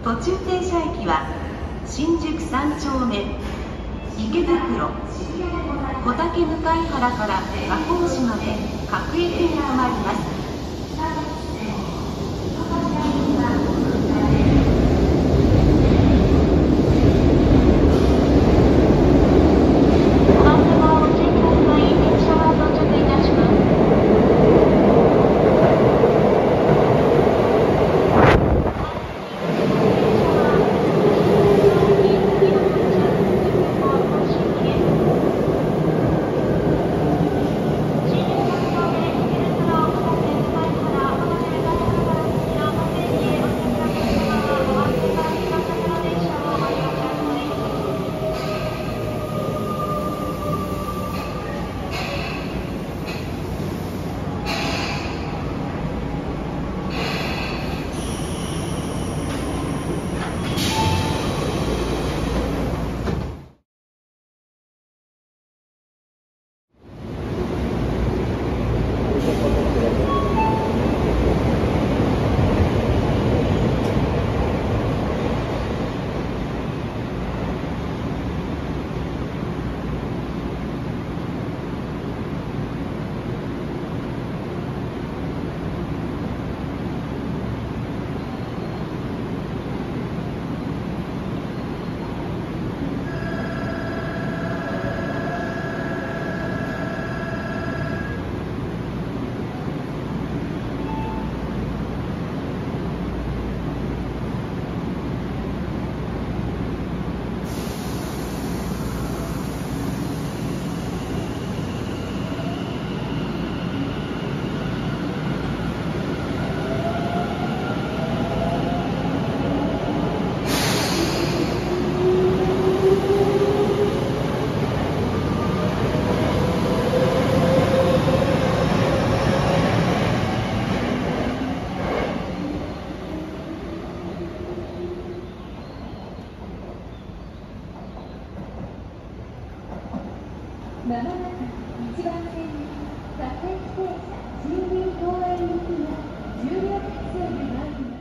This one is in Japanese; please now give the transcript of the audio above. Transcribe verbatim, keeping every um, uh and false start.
途中停車駅は新宿さん丁目、池袋、小竹向原から和光市まで各駅に停まります。 まもなくいちばん線に各駅停車、森林公園行きがじゅう両編成で参ります。